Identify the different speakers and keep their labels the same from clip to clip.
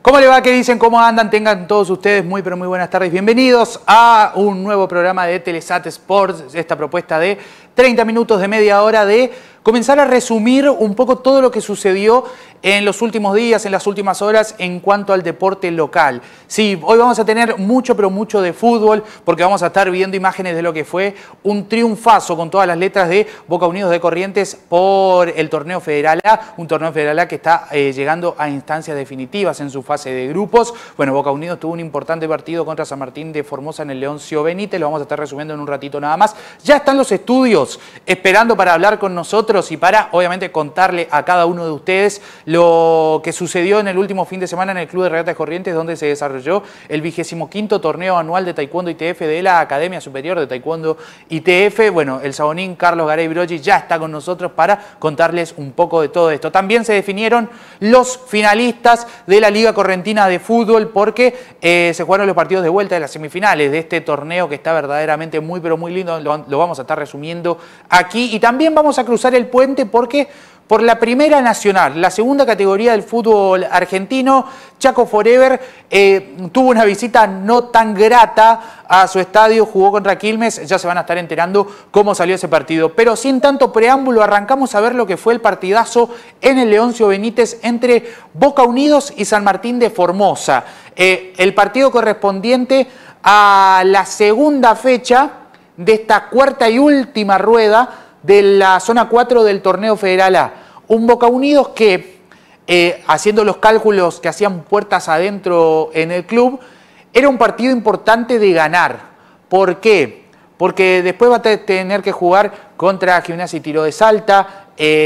Speaker 1: ¿Cómo le va? ¿Qué dicen? ¿Cómo andan? Tengan todos ustedes muy pero muy buenas tardes. Bienvenidos a un nuevo programa de Telesat Sports, esta propuesta de 30 minutos de media hora de comenzar a resumir un poco todo lo que sucedió en los últimos días, en las últimas horas, en cuanto al deporte local. Sí, hoy vamos a tener mucho, pero mucho de fútbol, porque vamos a estar viendo imágenes de lo que fue un triunfazo con todas las letras de Boca Unidos de Corrientes por el torneo Federal A, un torneo Federal A que está llegando a instancias definitivas en su fase de grupos. Bueno, Boca Unidos tuvo un importante partido contra San Martín de Formosa en el Leoncio Benítez, lo vamos a estar resumiendo en un ratito nada más. Ya están los estudios esperando para hablar con nosotros y para, obviamente, contarle a cada uno de ustedes lo que sucedió en el último fin de semana en el Club de Regatas Corrientes, donde se desarrolló el 25º torneo anual de Taekwondo ITF de la Academia Superior de Taekwondo ITF. Bueno, el sabonín Carlos Garay Broggi ya está con nosotros para contarles un poco de todo esto. También se definieron los finalistas de la Liga Correntina de Fútbol porque se jugaron los partidos de vuelta de las semifinales de este torneo que está verdaderamente muy, pero muy lindo. Lo vamos a estar resumiendo aquí. Y también vamos a cruzar el puente porque por la Primera Nacional, la segunda categoría del fútbol argentino, Chaco Forever tuvo una visita no tan grata a su estadio, jugó contra Quilmes, ya se van a estar enterando cómo salió ese partido. Pero sin tanto preámbulo, arrancamos a ver lo que fue el partidazo en el Leoncio Benítez entre Boca Unidos y San Martín de Formosa. El partido correspondiente a la segunda fecha de esta cuarta y última rueda de la zona 4 del torneo Federal A. Un Boca Unidos que, haciendo los cálculos que hacían puertas adentro en el club, era un partido importante de ganar. ¿Por qué? Porque después va a tener que jugar contra Gimnasia y Tiro de Salta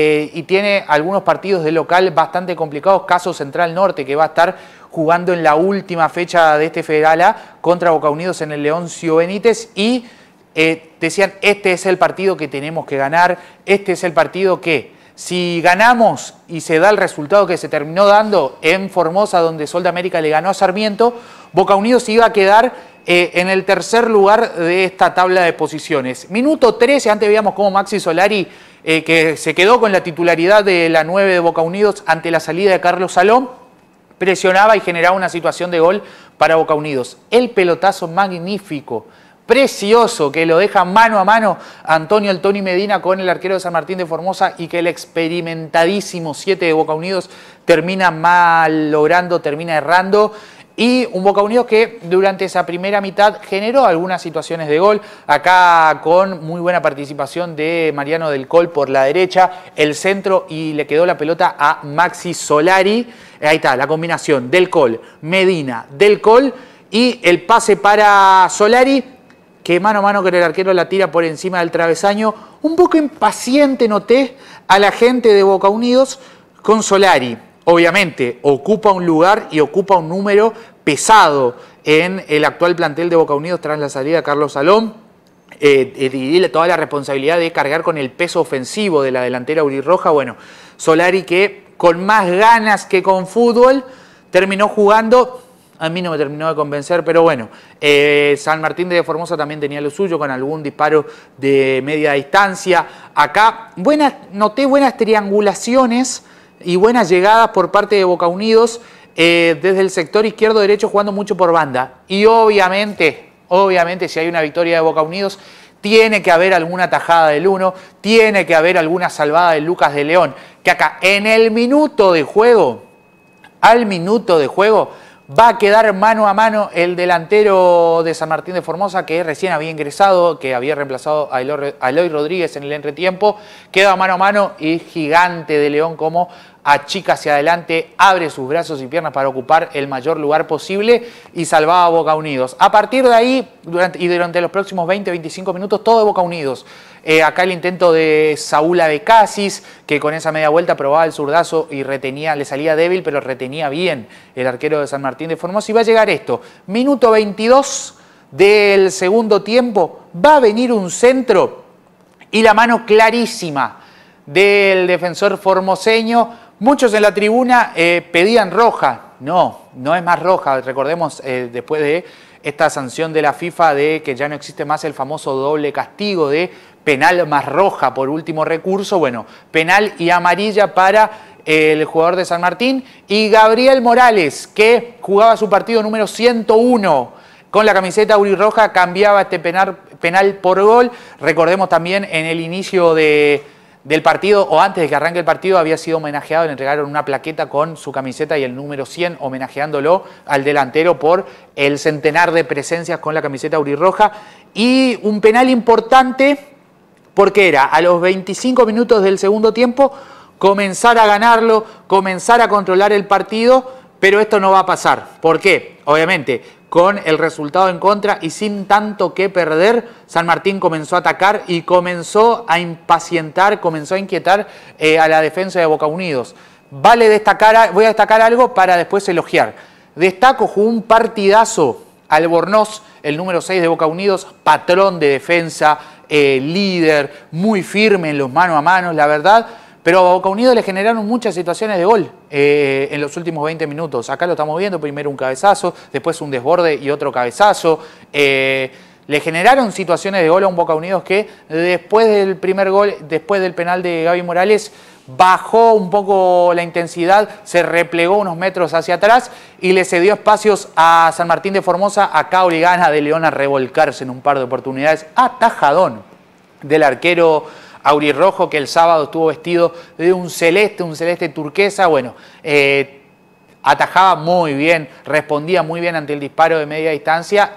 Speaker 1: y tiene algunos partidos de local bastante complicados, caso Central Norte, que va a estar jugando en la última fecha de este Federal A contra Boca Unidos en el Leoncio Benítez y decían, este es el partido que tenemos que ganar, este es el partido que, si ganamos y se da el resultado que se terminó dando en Formosa, donde Sol de América le ganó a Sarmiento, Boca Unidos iba a quedar en el tercer lugar de esta tabla de posiciones. Minuto 13, antes veíamos cómo Maxi Solari, que se quedó con la titularidad de la 9 de Boca Unidos ante la salida de Carlos Salón, presionaba y generaba una situación de gol para Boca Unidos. El pelotazo magnífico, precioso, que lo deja mano a mano Antonio "El Tony" Medina con el arquero de San Martín de Formosa y que el experimentadísimo 7 de Boca Unidos termina mal logrando, termina errando. Y un Boca Unidos que durante esa primera mitad generó algunas situaciones de gol, acá con muy buena participación de Mariano Del Col por la derecha, el centro y le quedó la pelota a Maxi Solari. Ahí está, la combinación Del Col, Medina, Del Col y el pase para Solari, que mano a mano con el arquero la tira por encima del travesaño. Un poco impaciente noté a la gente de Boca Unidos con Solari. Obviamente ocupa un lugar y ocupa un número pesado en el actual plantel de Boca Unidos tras la salida de Carlos Salón. Dividirle toda la responsabilidad de cargar con el peso ofensivo de la delantera aurirroja. Bueno, Solari que con más ganas que con fútbol terminó jugando. A mí no me terminó de convencer, pero bueno, San Martín de Formosa también tenía lo suyo con algún disparo de media distancia. Acá noté buenas triangulaciones y buenas llegadas por parte de Boca Unidos desde el sector izquierdo-derecho jugando mucho por banda. Y obviamente, si hay una victoria de Boca Unidos, tiene que haber alguna tajada del Uno, tiene que haber alguna salvada de Lucas de León, que acá en el minuto de juego, al minuto de juego, va a quedar mano a mano el delantero de San Martín de Formosa, que recién había ingresado, que había reemplazado a Eloy Rodríguez en el entretiempo. Queda mano a mano y Gigante de León como achica hacia adelante, abre sus brazos y piernas para ocupar el mayor lugar posible y salvaba a Boca Unidos. A partir de ahí, durante los próximos 20-25 minutos, todo de Boca Unidos. Acá el intento de Saúl Abecasis, que con esa media vuelta probaba el zurdazo y retenía, le salía débil, pero retenía bien el arquero de San Martín de Formosa. Y va a llegar esto, minuto 22 del segundo tiempo, va a venir un centro y la mano clarísima del defensor formoseño. Muchos en la tribuna pedían roja. No es más roja. Recordemos, después de esta sanción de la FIFA de que ya no existe más el famoso doble castigo de penal más roja por último recurso, bueno, penal y amarilla para el jugador de San Martín, y Gabriel Morales, que jugaba su partido número 101 con la camiseta aurirroja, cambiaba este penal por gol. Recordemos también en el inicio del partido, o antes de que arranque el partido, había sido homenajeado, le entregaron una plaqueta con su camiseta y el número 100, homenajeándolo al delantero por el centenar de presencias con la camiseta aurirroja. Y un penal importante porque era a los 25 minutos del segundo tiempo comenzar a ganarlo, comenzar a controlar el partido, pero esto no va a pasar. ¿Por qué? Obviamente, con el resultado en contra y sin tanto que perder, San Martín comenzó a atacar y comenzó a impacientar, comenzó a inquietar a la defensa de Boca Unidos. Voy a destacar algo para después elogiar. Destaco, jugó un partidazo Albornoz, el número 6 de Boca Unidos, patrón de defensa, líder, muy firme en los mano a mano, la verdad. Pero a Boca Unidos le generaron muchas situaciones de gol en los últimos 20 minutos. Acá lo estamos viendo, primero un cabezazo, después un desborde y otro cabezazo. Le generaron situaciones de gol a un Boca Unidos que después del primer gol, después del penal de Gaby Morales, bajó un poco la intensidad, se replegó unos metros hacia atrás y le cedió espacios a San Martín de Formosa. Acá obligana de León a revolcarse en un par de oportunidades. Atajadón del arquero aurirrojo, que el sábado estuvo vestido de un celeste turquesa. Bueno, atajaba muy bien, respondía muy bien ante el disparo de media distancia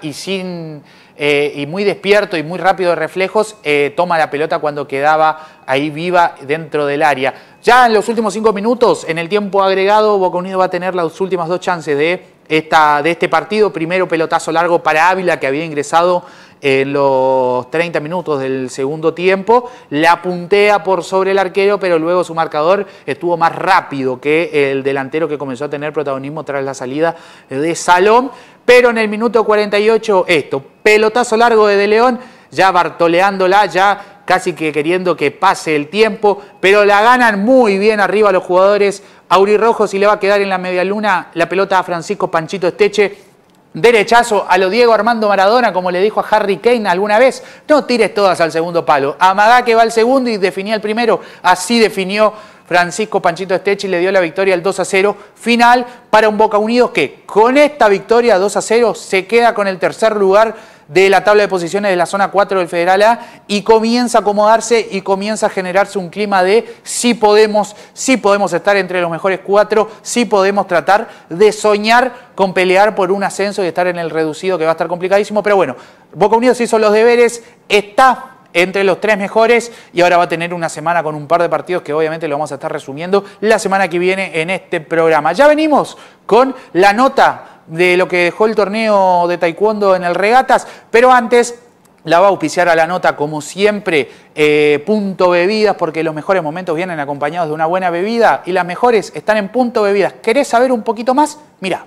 Speaker 1: y muy despierto y muy rápido de reflejos, toma la pelota cuando quedaba ahí viva dentro del área. Ya en los últimos 5 minutos, en el tiempo agregado, Boca Unidos va a tener las últimas 2 chances de este partido. Primero, pelotazo largo para Ávila, que había ingresado en los 30 minutos del segundo tiempo. La puntea por sobre el arquero, pero luego su marcador estuvo más rápido que el delantero, que comenzó a tener protagonismo tras la salida de Salom. Pero en el minuto 48, pelotazo largo de León, ya bartoleándola, ya casi que queriendo que pase el tiempo, pero la ganan muy bien arriba los jugadores aurirrojos y le va a quedar en la medialuna la pelota a Francisco Panchito Esteche. Derechazo a lo Diego Armando Maradona, como le dijo a Harry Kane alguna vez: no tires todas al segundo palo, amagá que va al segundo y definía el primero. Así definió Francisco Panchito Esteche y le dio la victoria al 2-0 final para un Boca Unidos que con esta victoria 2-0 se queda con el tercer lugar de la tabla de posiciones de la zona 4 del Federal A y comienza a acomodarse y comienza a generarse un clima de sí podemos estar entre los mejores 4, sí podemos tratar de soñar con pelear por un ascenso y estar en el reducido, que va a estar complicadísimo. Pero bueno, Boca Unidos hizo los deberes, está entre los 3 mejores y ahora va a tener una semana con un par de partidos que obviamente lo vamos a estar resumiendo la semana que viene en este programa. Ya venimos con la nota de lo que dejó el torneo de taekwondo en el Regatas, pero antes la va a auspiciar a la nota, como siempre, Punto Bebidas, porque los mejores momentos vienen acompañados de una buena bebida y las mejores están en Punto Bebidas. ¿Querés saber un poquito más? Mirá.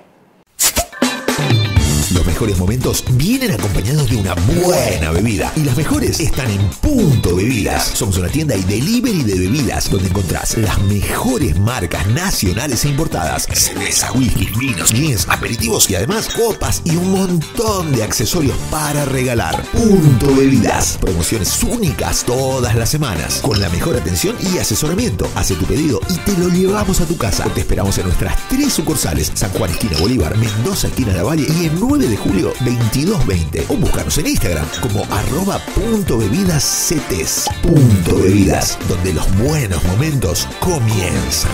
Speaker 2: Los mejores momentos vienen acompañados de una buena bebida y las mejores están en Punto Bebidas. Somos una tienda y delivery de bebidas donde encontrás las mejores marcas nacionales e importadas: cerveza, whisky, vinos, gins, aperitivos y además copas y un montón de accesorios para regalar. Punto Bebidas, promociones únicas todas las semanas con la mejor atención y asesoramiento. Hace tu pedido y te lo llevamos a tu casa. Te esperamos en nuestras 3 sucursales: San Juan esquina Bolívar, Mendoza esquina Lavalle y en 9 de julio 2220, o búscanos en Instagram como @puntobevidascetes. Punto Bebidas, donde los buenos momentos comienzan.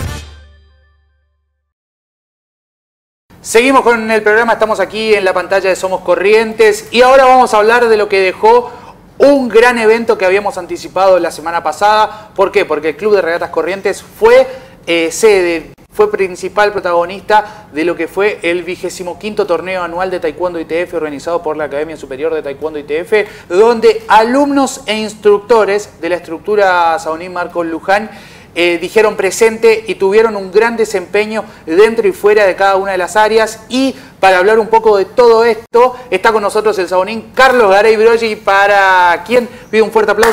Speaker 1: Seguimos con el programa, estamos aquí en la pantalla de Somos Corrientes y ahora vamos a hablar de lo que dejó un gran evento que habíamos anticipado la semana pasada. ¿Por qué? Porque el Club de Regatas Corrientes fue sede, fue principal protagonista de lo que fue el 25º torneo anual de Taekwondo ITF organizado por la Academia Superior de Taekwondo ITF, donde alumnos e instructores de la estructura Saonín Marcos Luján dijeron presente y tuvieron un gran desempeño dentro y fuera de cada una de las áreas. Y para hablar un poco de todo esto, está con nosotros el Saonín Carlos Garay Broggi, para quien pido un fuerte aplauso.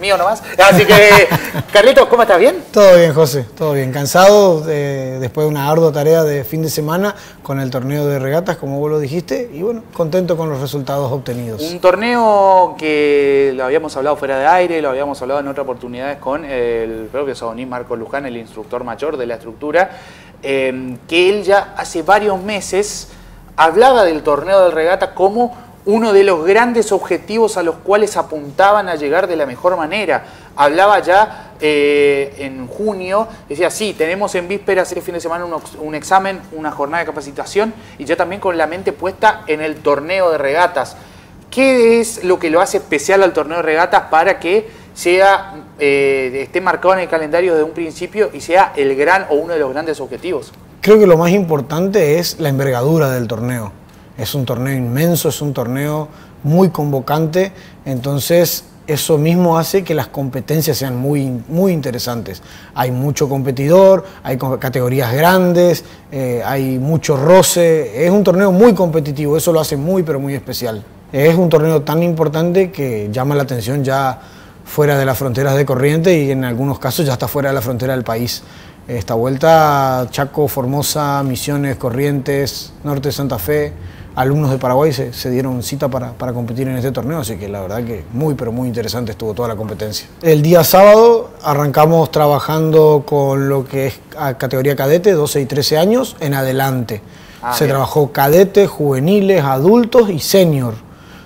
Speaker 1: mío nomás. Así que, Carlitos, ¿cómo estás? ¿Bien?
Speaker 3: Todo bien, José, todo bien. Cansado después de una ardua tarea de fin de semana con el torneo de regatas, como vos lo dijiste, y bueno, contento con los resultados obtenidos.
Speaker 1: Un torneo que lo habíamos hablado fuera de aire, lo habíamos hablado en otras oportunidades con el propio Sabonín Marco Luján, el instructor mayor de la estructura, que él ya hace varios meses hablaba del torneo de regata como uno de los grandes objetivos a los cuales apuntaban a llegar de la mejor manera. Hablaba ya en junio, decía, sí, tenemos en vísperas este fin de semana un examen, una jornada de capacitación y ya también con la mente puesta en el torneo de regatas. ¿Qué es lo que lo hace especial al torneo de regatas para que sea, esté marcado en el calendario desde un principio y sea el gran o uno de los grandes objetivos?
Speaker 3: Creo que lo más importante es la envergadura del torneo. Es un torneo inmenso, es un torneo muy convocante, entonces eso mismo hace que las competencias sean muy interesantes. Hay mucho competidor, hay categorías grandes, hay mucho roce, es un torneo muy competitivo, eso lo hace muy pero muy especial. Es un torneo tan importante que llama la atención ya fuera de las fronteras de Corrientes y en algunos casos ya está fuera de la frontera del país. Esta vuelta Chaco, Formosa, Misiones, Corrientes, Norte de Santa Fe, alumnos de Paraguay se dieron cita para competir en este torneo, así que la verdad que muy pero muy interesante estuvo toda la competencia. El día sábado arrancamos trabajando con lo que es categoría cadete, 12 y 13 años en adelante. Se trabajó cadete, juveniles, adultos y senior,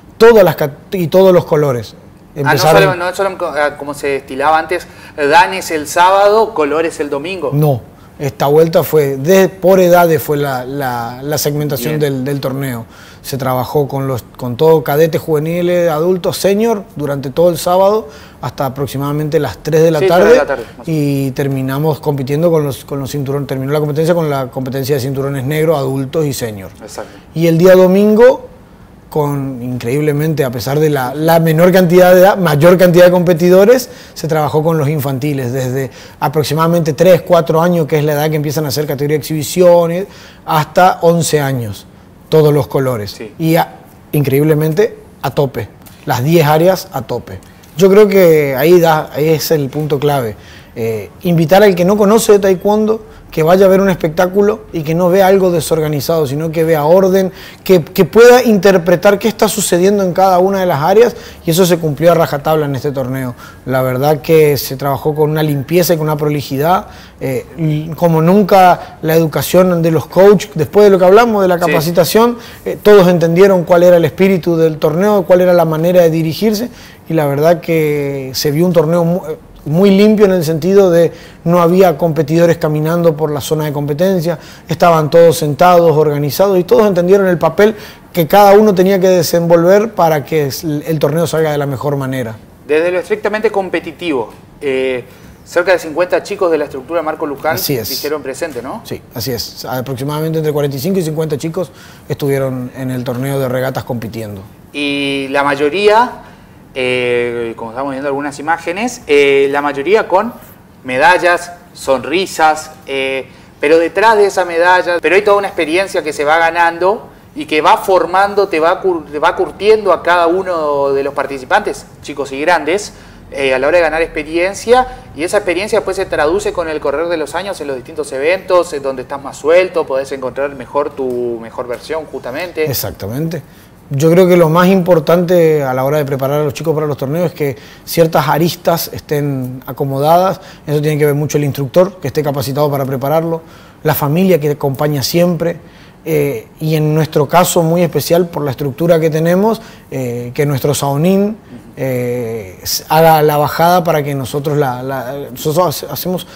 Speaker 3: y todos los colores.
Speaker 1: Empezaron... no solo como se destilaba antes, danes el sábado, colores el domingo.
Speaker 3: No, esta vuelta fue, por edades fue la segmentación del torneo. Se trabajó con todo cadete, juveniles, adultos, senior, durante todo el sábado, hasta aproximadamente las 3 de la tarde, y terminamos compitiendo con los cinturones, terminó la competencia con la competencia de cinturones negros, adultos y senior. Exacto. Y el día domingo, increíblemente, a pesar de la menor cantidad de edad, mayor cantidad de competidores, se trabajó con los infantiles, desde aproximadamente 3, 4 años, que es la edad que empiezan a hacer categoría de exhibiciones, hasta 11 años, todos los colores. Sí. Y increíblemente a tope, las 10 áreas a tope. Yo creo que ahí es el punto clave. Invitar al que no conoce de taekwondo, que vaya a ver un espectáculo y que no vea algo desorganizado, sino que vea orden, que pueda interpretar qué está sucediendo en cada una de las áreas, y eso se cumplió a rajatabla en este torneo. La verdad que se trabajó con una limpieza y con una prolijidad, como nunca. La educación de los coaches, después de lo que hablamos de la capacitación, todos entendieron cuál era el espíritu del torneo, cuál era la manera de dirigirse, y la verdad que se vio un torneo muy limpio en el sentido de no había competidores caminando por la zona de competencia, estaban todos sentados, organizados, y todos entendieron el papel que cada uno tenía que desenvolver para que el torneo salga de la mejor manera.
Speaker 1: Desde lo estrictamente competitivo, cerca de 50 chicos de la estructura Marco Luján dijeron presente, ¿no? Sí,
Speaker 3: así es. Aproximadamente entre 45 y 50 chicos estuvieron en el torneo de regatas compitiendo.
Speaker 1: Y la mayoría... como estamos viendo algunas imágenes, la mayoría con medallas, sonrisas, pero detrás de esa medalla, pero hay toda una experiencia que se va ganando y que va formando, te va curtiendo a cada uno de los participantes, chicos y grandes, a la hora de ganar experiencia, y esa experiencia después se traduce con el correr de los años en los distintos eventos, en donde estás más suelto, podés encontrar tu mejor versión justamente.
Speaker 3: Exactamente. Yo creo que lo más importante a la hora de preparar a los chicos para los torneos es que ciertas aristas estén acomodadas. Eso tiene que ver mucho el instructor, que esté capacitado para prepararlo, la familia que acompaña siempre, y en nuestro caso muy especial por la estructura que tenemos, que nuestro Saonín haga la bajada para que nosotros hacemos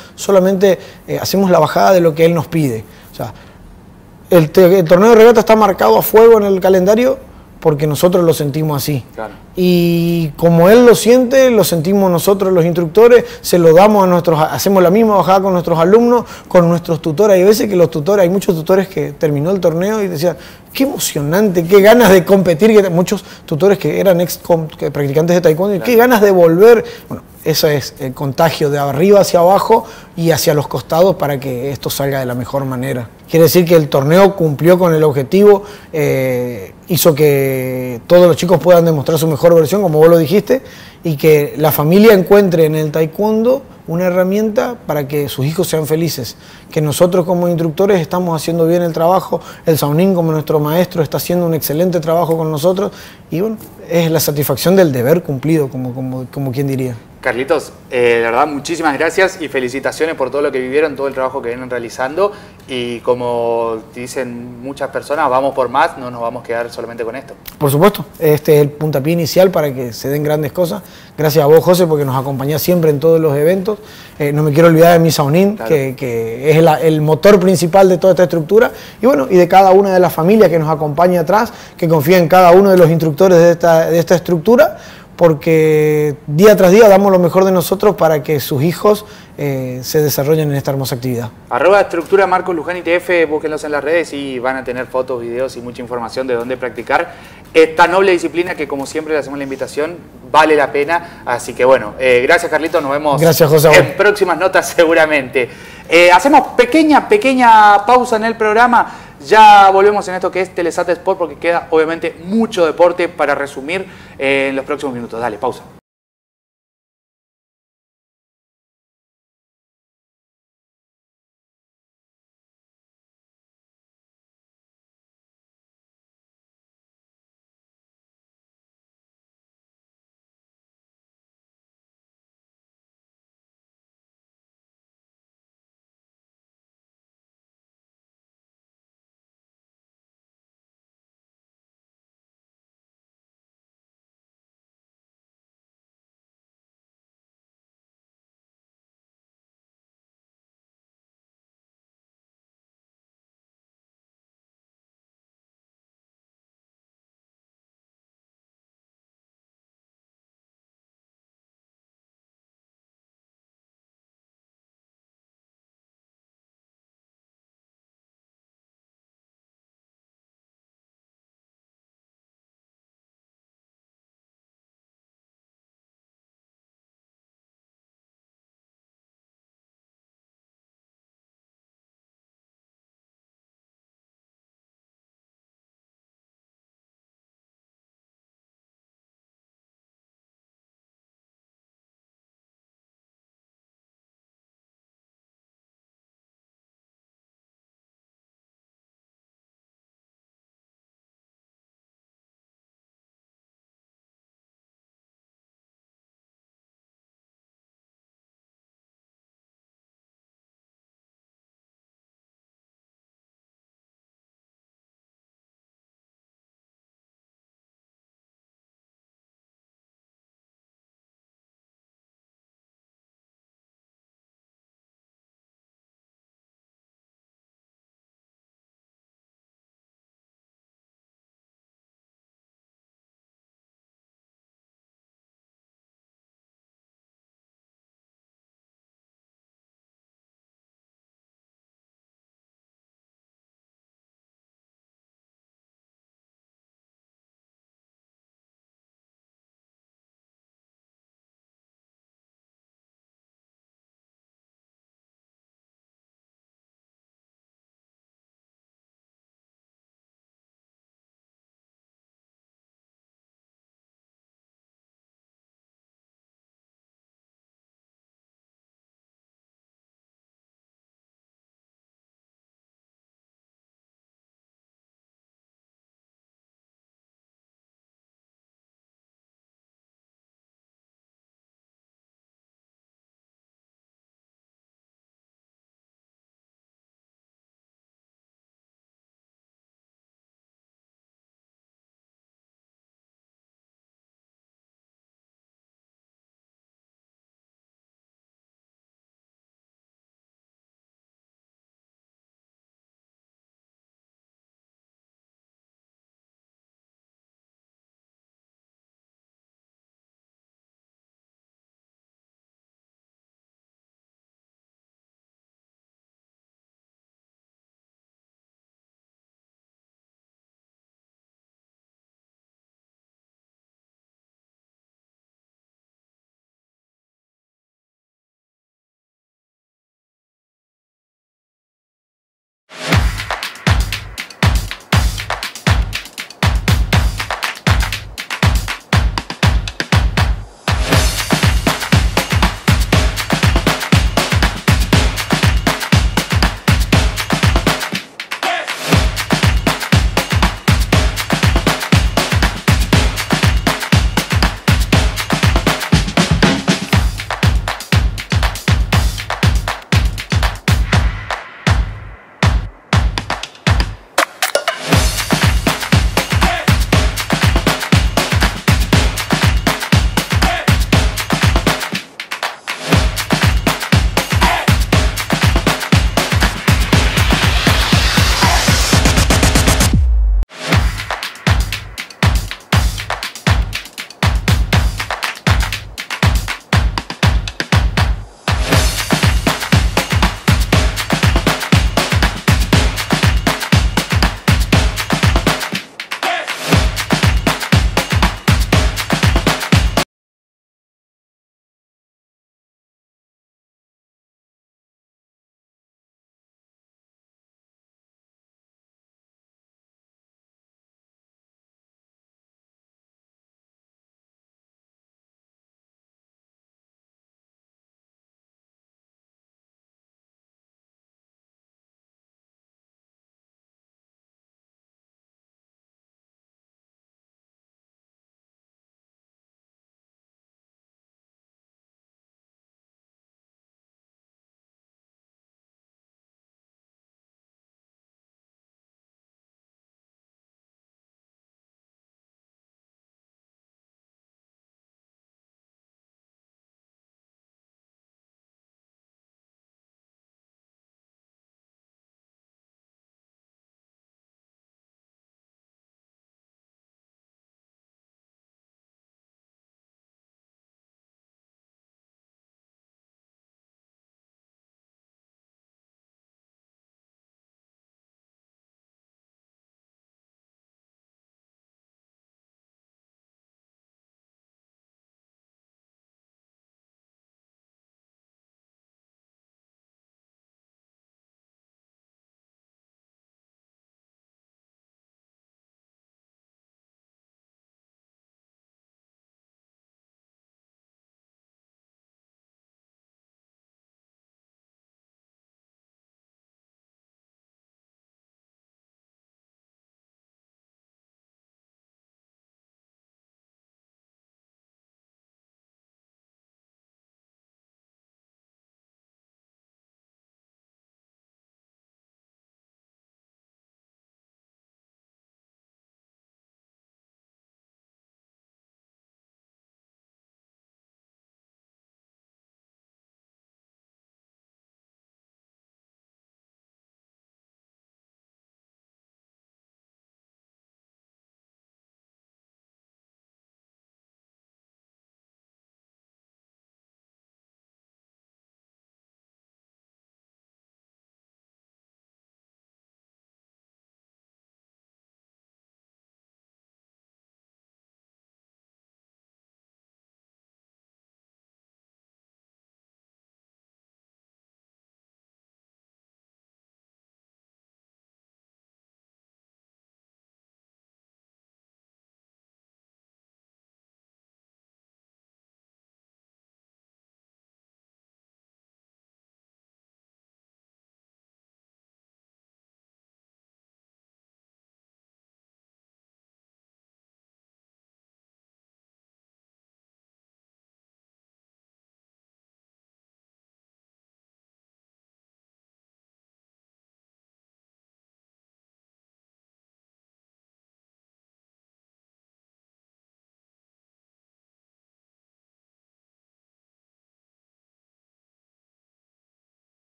Speaker 3: la bajada de lo que él nos pide. O sea, el torneo de regata está marcado a fuego en el calendario porque nosotros lo sentimos así. Claro. Y como él lo siente, lo sentimos nosotros los instructores, se lo damos hacemos la misma bajada con nuestros alumnos, con nuestros tutores. Hay veces que los tutores, hay muchos tutores que terminó el torneo y decían, qué emocionante, qué ganas de competir. Muchos tutores que eran practicantes de taekwondo, claro. Qué ganas de volver. Bueno, eso es el contagio de arriba hacia abajo y hacia los costados para que esto salga de la mejor manera. Quiere decir que el torneo cumplió con el objetivo, hizo que todos los chicos puedan demostrar su mejor versión, como vos lo dijiste, y que la familia encuentre en el taekwondo una herramienta para que sus hijos sean felices, que nosotros como instructores estamos haciendo bien el trabajo, el Shaolin como nuestro maestro está haciendo un excelente trabajo con nosotros y bueno, es la satisfacción del deber cumplido, como quien diría.
Speaker 1: Carlitos, de verdad muchísimas gracias y felicitaciones por todo lo que vivieron, todo el trabajo que vienen realizando y como dicen muchas personas, vamos por más, no nos vamos a quedar solamente con esto.
Speaker 3: Por supuesto, este es el puntapié inicial para que se den grandes cosas. Gracias a vos, José, porque nos acompañás siempre en todos los eventos. No me quiero olvidar de mi Shaolin, claro. que es el motor principal de toda esta estructura y bueno, y de cada una de las familias que nos acompaña atrás, que confía en cada uno de los instructores de esta estructura, porque día tras día damos lo mejor de nosotros para que sus hijos se desarrollen en esta hermosa actividad.
Speaker 1: @estructura Marcos Luján ITF, búsquenlos en las redes y van a tener fotos, videos y mucha información de dónde practicar esta noble disciplina que como siempre le hacemos la invitación, vale la pena. Así que bueno, gracias Carlitos, nos vemos en próximas notas seguramente. Hacemos pequeña pausa en el programa. Ya volvemos en esto que es Telesat Sport porque queda obviamente mucho deporte para resumir en los próximos minutos. Dale, pausa.